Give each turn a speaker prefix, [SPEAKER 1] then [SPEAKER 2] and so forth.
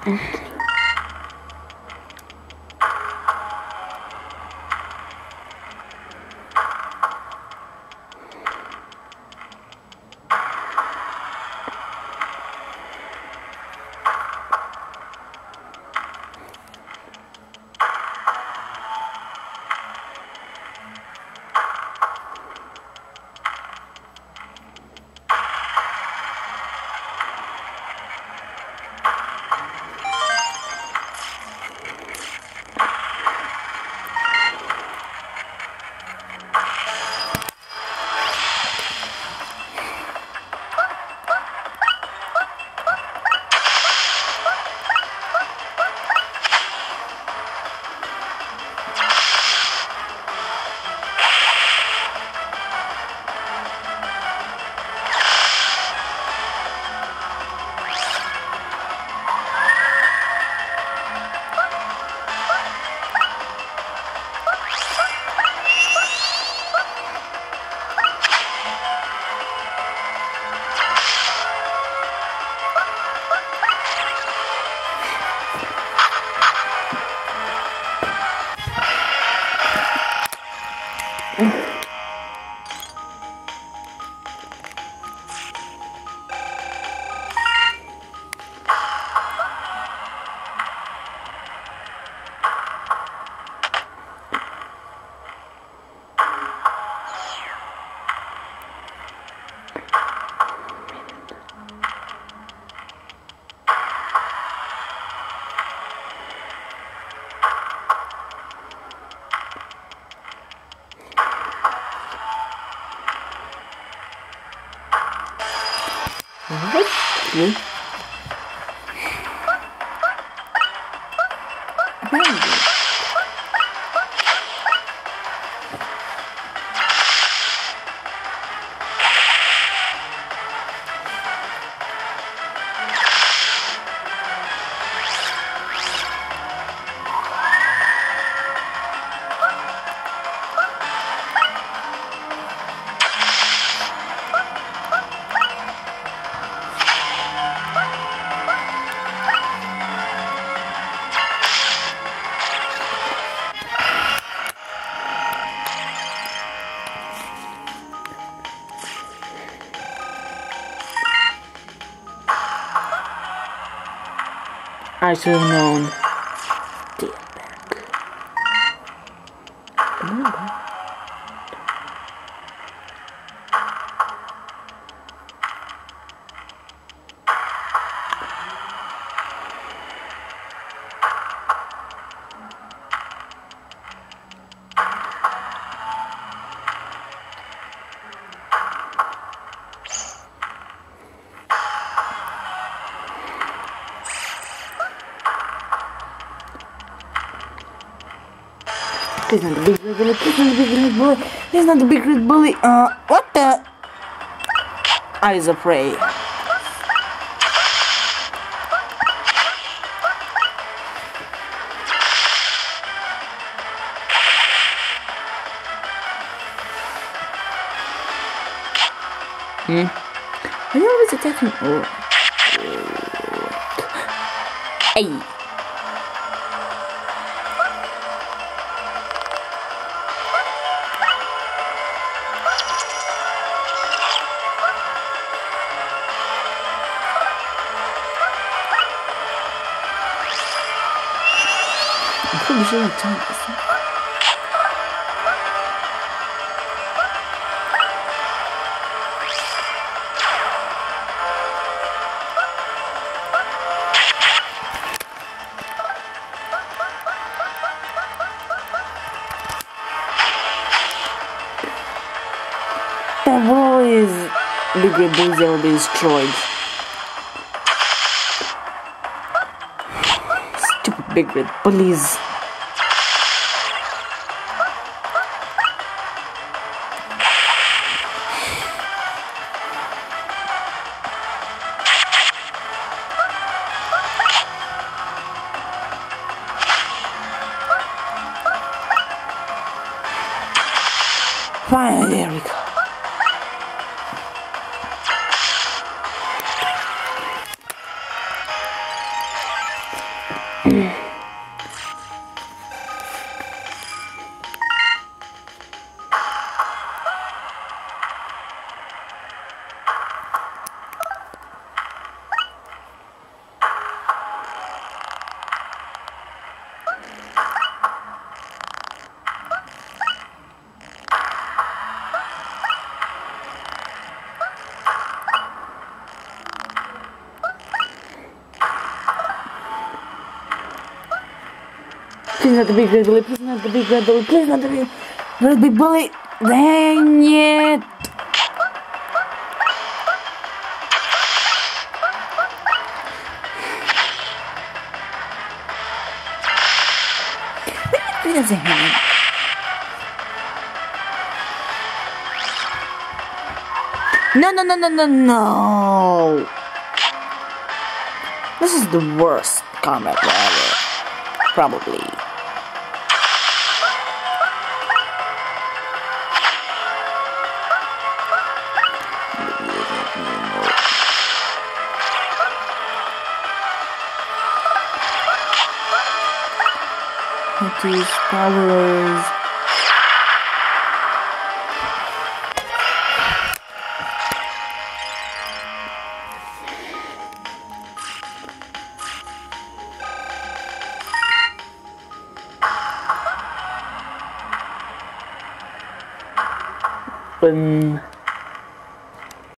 [SPEAKER 1] Okay. I should have known. Damn back. Remember? Please not the big red bully, please not the big red bully, please not the big red bully, what the? I was afraid. Are you always attacking? Oh. Hey. I'm sure I'm trying to see. The bullies, big red bullies will be destroyed. Stupid big red bullies. Finally, there we go. Please not the big red bully, please not the big red bully, please not the big bully. Dang it! Wait a second. No! This is the worst combat ever. Probably. What is powers? Boom.